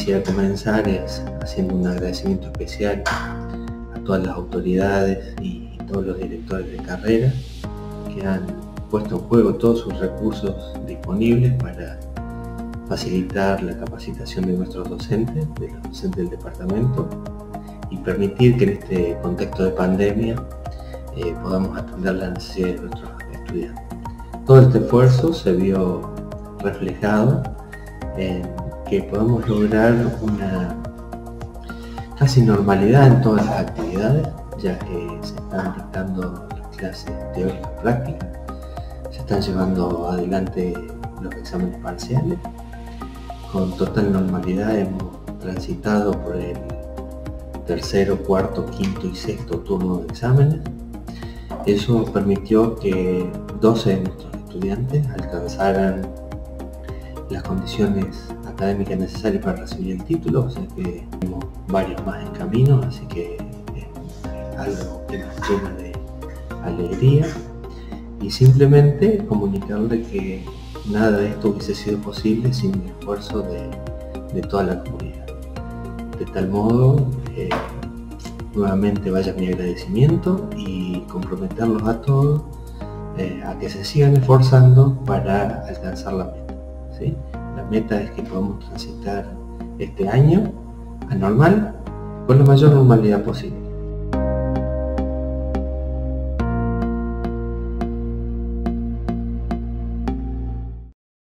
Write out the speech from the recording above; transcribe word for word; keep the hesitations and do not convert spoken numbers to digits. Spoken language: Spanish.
quisiera comenzar es haciendo un agradecimiento especial a todas las autoridades y todos los directores de carrera que han puesto en juego todos sus recursos disponibles para facilitar la capacitación de nuestros docentes, de los docentes del departamento, y permitir que en este contexto de pandemia eh, podamos atender las necesidades de nuestros estudiantes. Todo este esfuerzo se vio reflejado en que podamos lograr una casi normalidad en todas las actividades, ya que se están dictando las clases teóricas prácticas, se están llevando adelante los exámenes parciales. Con total normalidad hemos transitado por el tercero, cuarto, quinto y sexto turno de exámenes. Eso permitió que doce de nuestros estudiantes alcanzaran las condiciones académicas necesarias para recibir el título, o sea que tenemos varios más en camino, así que es algo que nos llena de alegría, y simplemente comunicarle que nada de esto hubiese sido posible sin el esfuerzo de, de toda la comunidad. De tal modo, eh, nuevamente vaya mi agradecimiento y comprometerlos a todos eh, a que se sigan esforzando para alcanzar la meta, ¿sí? La meta es que podamos transitar este año anormal con la mayor normalidad posible.